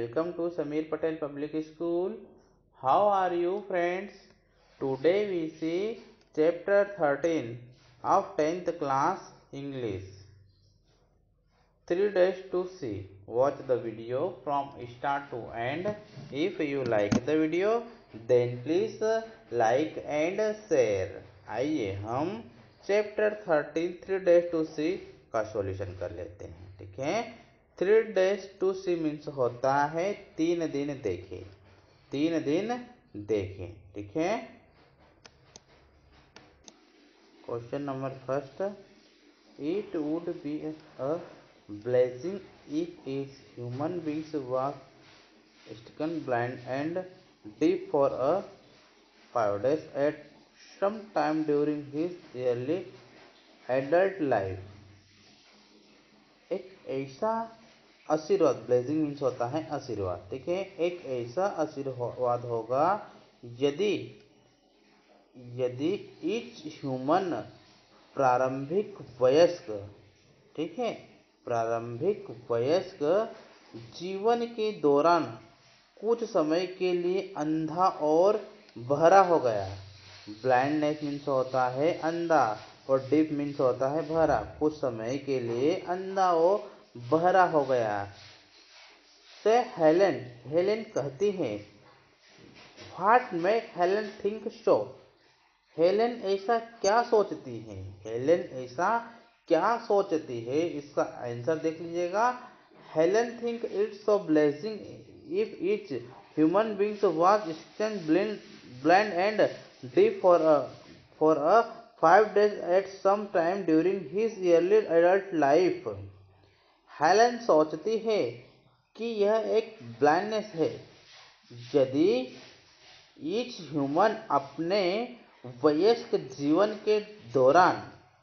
Welcome to Samir Patel Public School. How are you friends? Today we see chapter 13 of 10th class English. 3 days to see. Watch the video from start to end. If you like the video then please like and share. आइए हम chapter 13 3 days to see का solution कर लेते हैं. ठीक है. 3 days to see means होता है 3 दिन देखें. 3 दिन देखें. ठीक है. Question number first. It would be a blessing if each human being was stricken blind and deaf for a 5 days at some time during his early adult life. एक ऐसा आशीर्वाद, ब्लेसिंग मीन्स होता है आशीर्वाद. ठीक है. एक ऐसा आशीर्वाद होगा यदि ईच ह्यूमन प्रारंभिक वयस्क, ठीक है, प्रारंभिक वयस्क जीवन के दौरान कुछ समय के लिए अंधा और बहरा हो गया. ब्लाइंडनेस मीन्स होता है अंधा और डीफ मीन्स होता है बहरा. कुछ समय के लिए अंधा और बहरा हो गया. से हेलेन कहती है. What make Helen think so? Helen ऐसा क्या सोचती है? हेलेन ऐसा क्या सोचती है? इसका आंसर देख लीजिएगा. Helen think it's so blessing if each human being was stun blind and deaf for a 5 days at some time during his early adult life. Helen सोचती है कि यह एक ब्लाइंडनेस है यदि ईच ह्यूमन अपने वयस्क जीवन के दौरान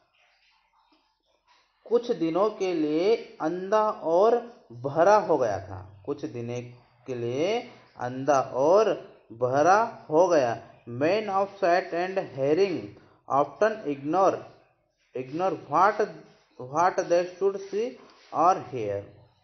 कुछ दिनों के लिए अंधा और बहरा हो गया था. कुछ दिनों के लिए अंधा और बहरा हो गया. Men of sight and hearing often ignore what they should see or hear.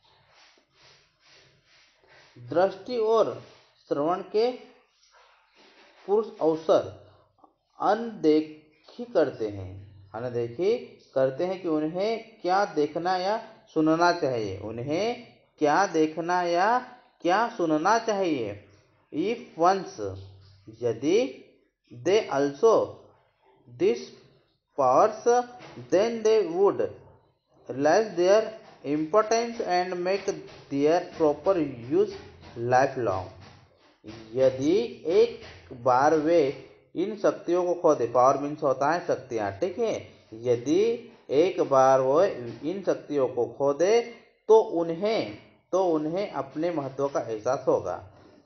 दृष्टि और श्रवण के पुरुष अवसर अनदेखी करते हैं कि उन्हें क्या देखना या सुनना चाहिए. उन्हें क्या देखना या क्या सुनना चाहिए. If once, यदि they also these powers, then they would realize their importance and make their proper use lifelong. यदि एक बार वे इन शक्तियों को खो दे. पावर मीन्स होता है शक्तियां. ठीक है. यदि एक बार वो इन शक्तियों को खो दे तो उन्हें अपने महत्व का एहसास होगा.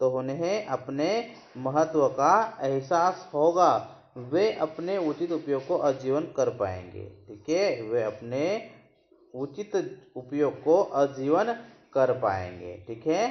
वे अपने उचित उपयोग को आजीवन कर पाएंगे. ठीक है. वे अपने उचित उपयोग को आजीवन कर पाएंगे. ठीक है.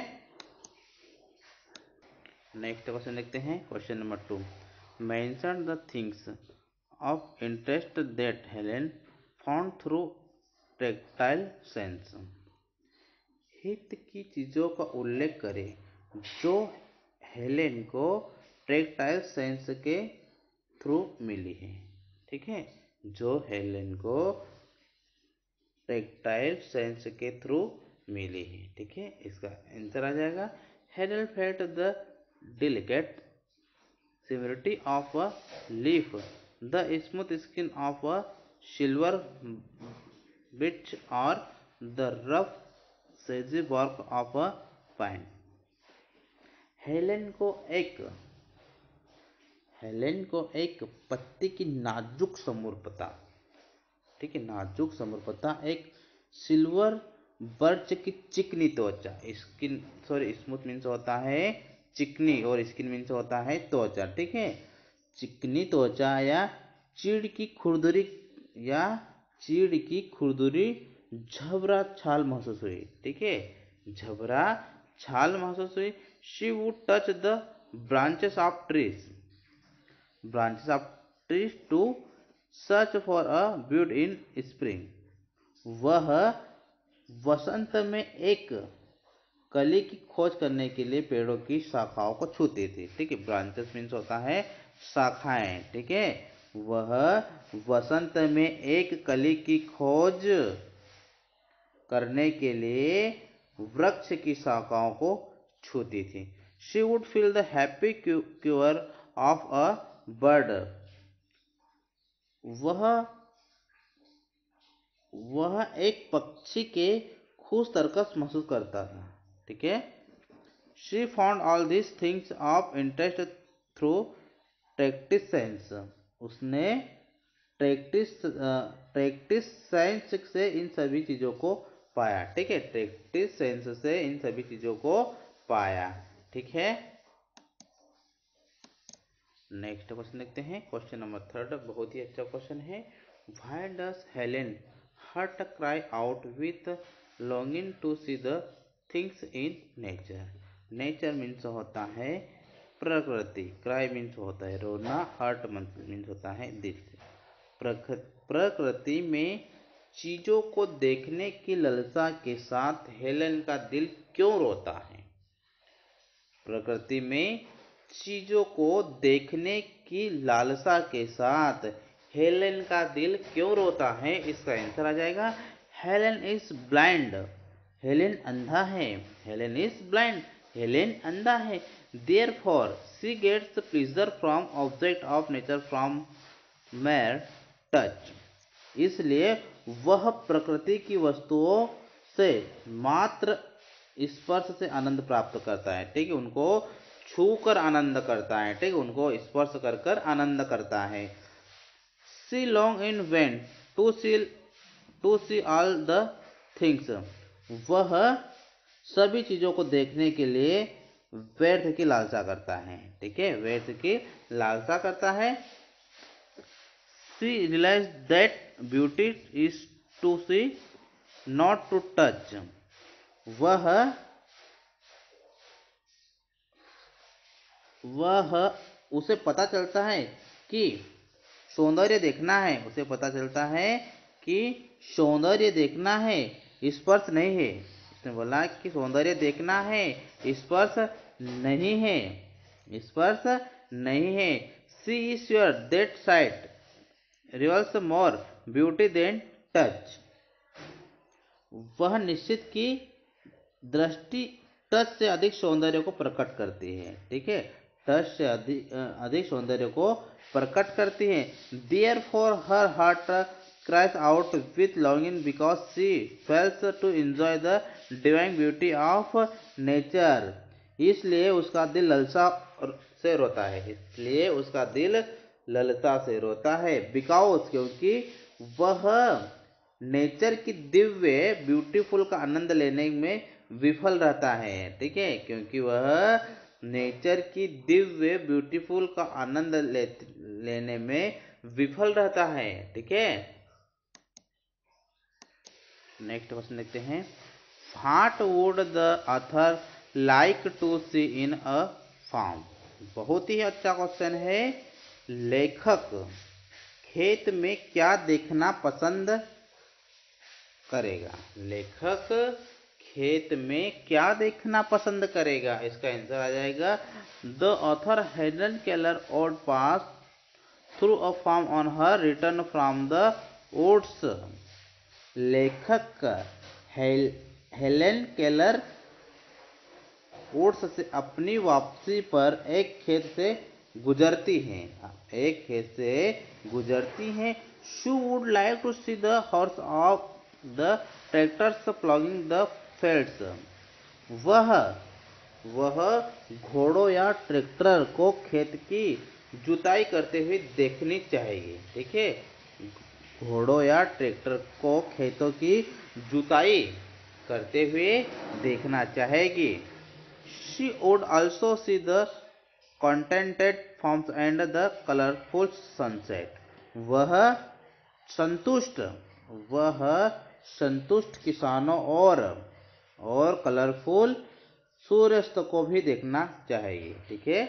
नेक्स्ट क्वेश्चन देखते हैं. Question number 2. Mention the things of interest that Helen found through tactile sense. हित की चीजों का उल्लेख करें जो हेलेन को टैक्टाइल सेंस के थ्रू मिली है. ठीक है. जो हेलेन को टैक्टाइल सेंस के थ्रू मिली है. ठीक है. इसका आंसर आ जाएगा. Helen felt the delicate severity of a leaf, the smooth skin of a silver birch, or the rough sedgy bark of a pine. Helen को एक पत्ती की नाजुक समरूपता, ठीक है, नाजुक समरूपता, एक सिल्वर बर्च की चिकनी त्वचा, स्मूथ मीन्स होता है चिकनी और स्किन मीन्स होता है त्वचा. ठीक है. चिकनी त्वचा या चीड़ की खुरदुरी झबरा छाल महसूस हुई. ठीक है. झबरा छाल महसूस हुई. She would touch the branches of trees to search for a bud in spring. वह वसंत में एक कली की खोज करने के लिए पेड़ों की शाखाओं को छूती थी। ठीक है, ब्रांचेस मीन्स होता है शाखाएं। ठीक है, वह वसंत में एक कली की खोज करने के लिए वृक्ष की शाखाओं को छूती थी। She would feel the happy cure of a bird. वह एक पक्षी के खुश तरकस महसूस करता था। ठीक है, she found all these things of interest through practice science. उसने प्रैक्टिस साइंस से इन सभी चीजों को पाया। ठीक है, प्रैक्टिस साइंस से इन सभी चीजों को पाया। ठीक है, नेक्स्ट क्वेश्चन देखते हैं। क्वेश्चन नंबर 3 बहुत ही अच्छा क्वेश्चन है। Why does Helen heart cry out with longing to see the things in nature. Nature means होता है प्रकृति, क्राई मीन्स होता है रोना, हार्ट मीन्स होता है दिल। प्रकृति में चीजों को देखने की लालसा के साथ हेलेन का दिल क्यों रोता है? प्रकृति में चीजों को देखने की लालसा के साथ हेलेन का दिल क्यों रोता है? इसका आंसर आ जाएगा हेलेन इज ब्लाइंड। हेलेन अंधा है। हेलेन इज ब्लाइंड, हेलेन अंधा है। Therefore she gets pleasure from object of nature from mere touch. इसलिए वह प्रकृति की वस्तुओं से मात्र स्पर्श से आनंद प्राप्त करता है। ठीक है, उनको छूकर आनंद करता है। ठीक है, उनको स्पर्श कर कर आनंद करता है। She long in vain to see all the things. वह सभी चीजों को देखने के लिए व्यर्थ की लालसा करता है। ठीक है, व्यर्थ की लालसा करता है। She realized that beauty is to see, not to touch. वह उसे पता चलता है कि सौंदर्य देखना है। उसे पता चलता है कि सौंदर्य देखना है, स्पर्श नहीं है। उसने बोला कि सौंदर्य देखना है, स्पर्श नहीं है, स्पर्श नहीं है। She is sure that sight reveals more beauty than touch. वह निश्चित की दृष्टि टच से अधिक सौंदर्य को प्रकट करती है। ठीक है, टच से अधिक सौंदर्य को प्रकट करती है। Therefore her heart cries out with longing because she fails to enjoy the divine beauty of nature. इसलिए उसका दिल ललसा से रोता है। इसलिए उसका दिल ललता से रोता है। बिकॉज क्योंकि वह नेचर की दिव्य ब्यूटीफुल का आनंद लेने में विफल रहता है। ठीक है, क्योंकि वह नेचर की दिव्य ब्यूटीफुल का आनंद लेने में विफल रहता है। ठीक है, नेक्स्ट क्वेश्चन देखते हैं। What would the author like to see in a farm. बहुत ही अच्छा क्वेश्चन है। लेखक खेत में क्या देखना पसंद करेगा? लेखक खेत में क्या देखना पसंद करेगा? इसका आंसर आ जाएगा the author Helen Keller would pass through a farm on her return from the woods. लेखक हेलेन केलर वुड्स से अपनी वापसी पर एक खेत से गुजरती हैं। एक खेत से गुजरती हैं। She would like to see the horse of the tractors ploughing the fields. वह घोड़ों या ट्रैक्टर को खेत की जुताई करते हुए देखनी चाहिए। ठीक है, घोड़ों या ट्रैक्टर को खेतों की जुताई करते हुए देखना चाहेगी। She would also see the contented farms and the colorful sunset. वह संतुष्ट किसानों और कलरफुल सूर्यास्त को भी देखना चाहेगी। ठीक है,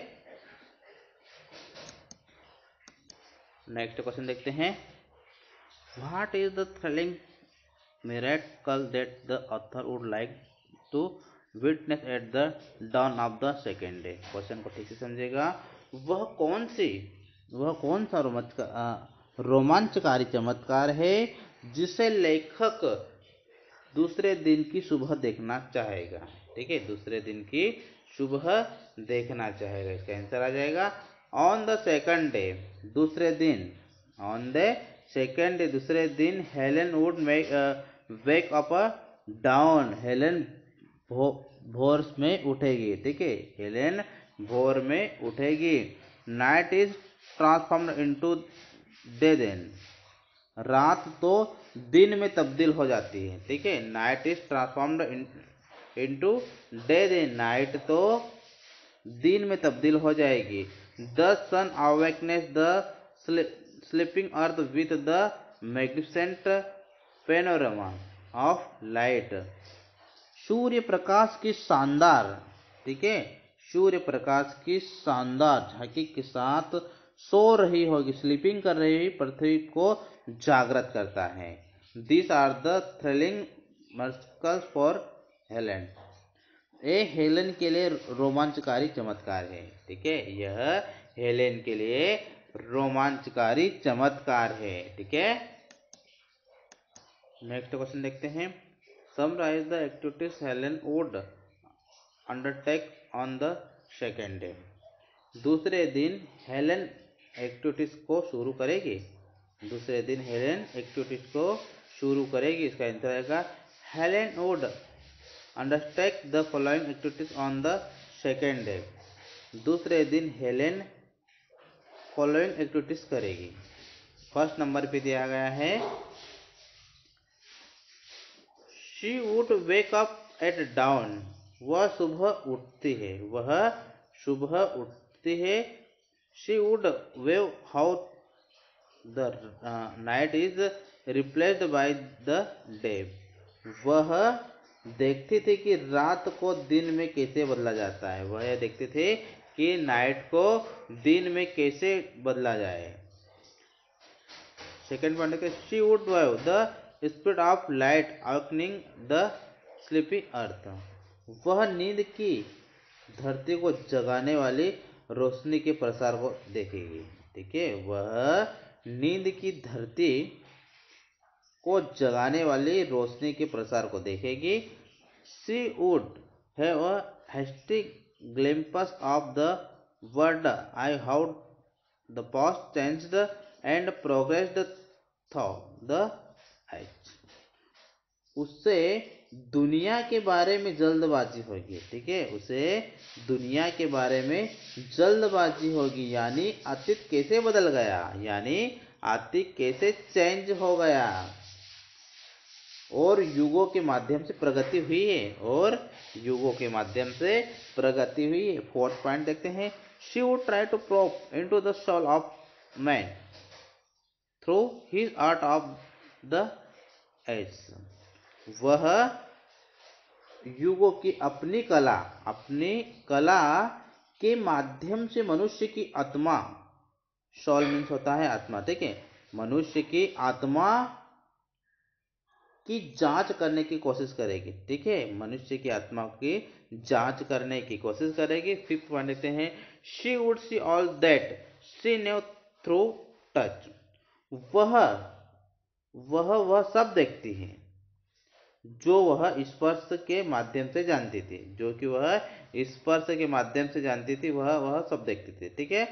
नेक्स्ट क्वेश्चन देखते हैं। What is the thrilling miracle that the author would like to witness at the dawn of the second day. Question को ठीक से समझेगा। वह कौन सा रोमांचकारी चमत्कार है जिसे लेखक दूसरे दिन की सुबह देखना चाहेगा। ठीक है, दूसरे दिन की सुबह देखना चाहेगा। इसका आंसर आ जाएगा ऑन द सेकंड डे, दूसरे दिन। ऑन द सेकंड डे, दूसरे दिन Helen would wake up dawn. Helen भोर में उठेगी। ठीक है, हेलेन भोर में उठेगी। Night is transformed into day then. रात तो दिन में तब्दील हो जाती है। ठीक है, night is transformed into day then. Night तो दिन में तब्दील हो जाएगी। The sun awakens the sleeping earth with the magnificent panorama of light. सूर्य प्रकाश की शानदार, ठीक है, सूर्य प्रकाश की शानदार झांकी के साथ सो रही होगी, स्लीपिंग कर रही हुई पृथ्वी को जागृत करता है। This are the thrilling miracles for Helen. ये हेलेन के लिए रोमांचकारी चमत्कार है। ठीक है, यह हेलेन के लिए रोमांचकारी चमत्कार है। ठीक है, नेक्स्ट क्वेश्चन देखते हैं। Summarise the activities Helen would undertake on the second day. दूसरे दिन हेलेन एक्टिविटीज को शुरू करेगी। दूसरे दिन हेलेन एक्टिविटीज को शुरू करेगी। इसका आंसर आएगा Helen would undertake the following activities on the second day. दूसरे दिन हेलेन फॉलोइंग एक्टिविटीज करेगी। फर्स्ट नंबर पे दिया गया है she would wake up at dawn. वह सुबह उठती है। वह सुबह उठती है। She would wave how the night is replaced by the day. वह देखती थी कि रात को दिन में कैसे बदला जाता है। वह यह देखते थे कि नाइट को दिन में कैसे बदला जाए। सेकेंड पॉइंट है she would wave the speed of light awakening the sleepy earth. वह नींद की धरती को जगाने वाली रोशनी के प्रसार को देखेगी। ठीक है, वह नींद की धरती को जगाने वाली रोशनी के प्रसार को देखेगी। She would have a hasty glimpse of the world I how the past changed and progressed through the age. उससे दुनिया के बारे में जल्दबाजी होगी। ठीक है, उसे दुनिया के बारे में जल्दबाजी होगी, यानी अतीत कैसे बदल गया, यानी अतीत कैसे चेंज हो गया और युगों के माध्यम से प्रगति हुई है। और युगों के माध्यम से प्रगति हुई है। फोर्थ पॉइंट देखते हैं she would try to probe into the soul of man through his art of the age. वह युगों की अपनी कला के माध्यम से मनुष्य की आत्मा, सोल मीन्स होता है आत्मा। ठीक है, मनुष्य की आत्मा की जांच करने की कोशिश करेगी। ठीक है, मनुष्य की आत्मा की जांच करने की कोशिश करेगी। फिफ्थ पॉइंट देखते हैं she would see all that she knew through touch. वह सब देखती है जो वह स्पर्श के माध्यम से जानती थी। जो कि वह स्पर्श के माध्यम से जानती थी, वह सब देखती थी। ठीक है,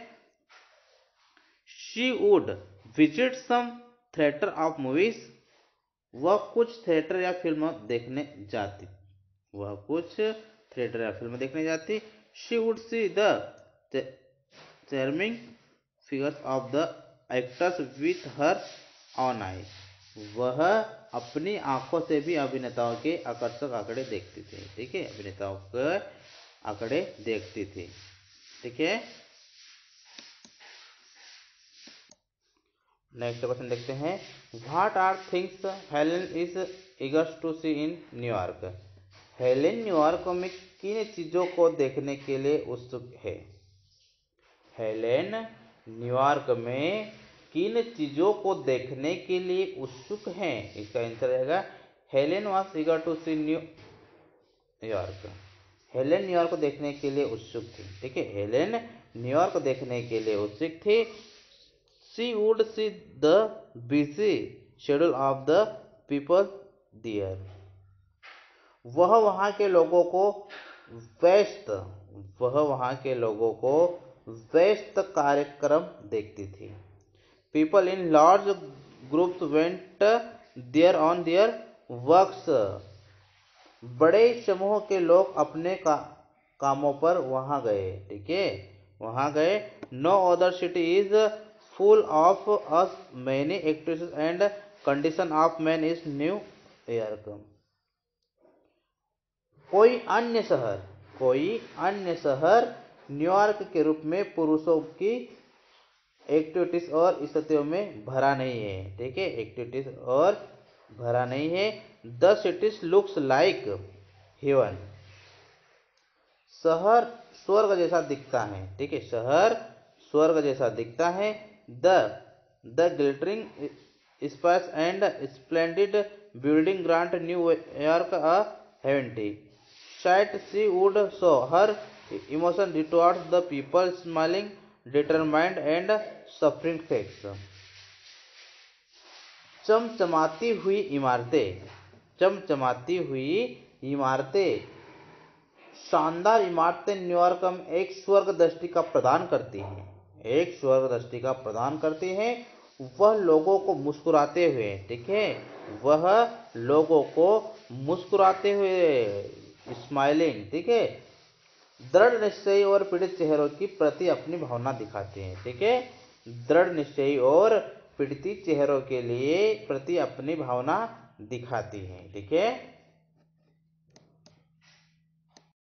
she would visit some theatre of movies. वह कुछ थिएटर या फिल्म देखने जाती। वह कुछ थिएटर या फिल्म देखने जाती। She would see the charming figures of the actors with her own eye. वह अपनी आंखों से भी अभिनेताओं के आकर्षक आंकड़े देखती थी। ठीक है, अभिनेताओं के आंकड़े देखती थी। ठीक है, नेक्स्ट क्वेश्चन देखते हैं what are things Helen is eagers to see in New York. Helen New York में किन चीजों को देखने के लिए उत्सुक है। हेलेन न्यूयॉर्क में किन चीजों को देखने के लिए उत्सुक हैं। इसका आंसर रहेगा Helen was eager to see New York. Helen New York देखने के लिए उत्सुक थी। ठीक है, हेलेन न्यूयॉर्क देखने के लिए उत्सुक थी। She would see the busy schedule of the people there. वह वहाँ के लोगों को व्यस्त वह वहाँ के लोगों को व्यस्त कार्यक्रम देखती थी। People in large groups went there on their works. बड़े समूह के लोग अपने कामों पर वहाँ गए। ठीक है, वहाँ गए। No other city is full of as many activities and condition of man is New York. कोई अन्य शहर न्यूयॉर्क के रूप में पुरुषों की एक्टिविटीज और स्थितियों में भरा नहीं है। ठीक है, एक्टिविटीज और भरा नहीं है। The cities looks like heaven. शहर स्वर्ग जैसा दिखता है। ठीक है, शहर स्वर्ग जैसा दिखता है। The glittering spires and splendid building grant New York a heavenly sight. She would show her emotion towards the people, smiling, determined and suffering facts. चमचमाती हुई इमारतें शानदार इमारतें न्यूयॉर्क में एक स्वर्ग दृष्टि का प्रदान करती हैं। वह लोगों को मुस्कुराते हुए, ठीक है, वह लोगों को मुस्कुराते हुए स्माइलिंग, ठीक है, दृढ़ निश्चयी और पीड़ित चेहरों की प्रति अपनी भावना दिखाते हैं। ठीक है, दृढ़ निश्चयी और पीड़ित चेहरों के लिए प्रति अपनी भावना दिखाती हैं। ठीक है,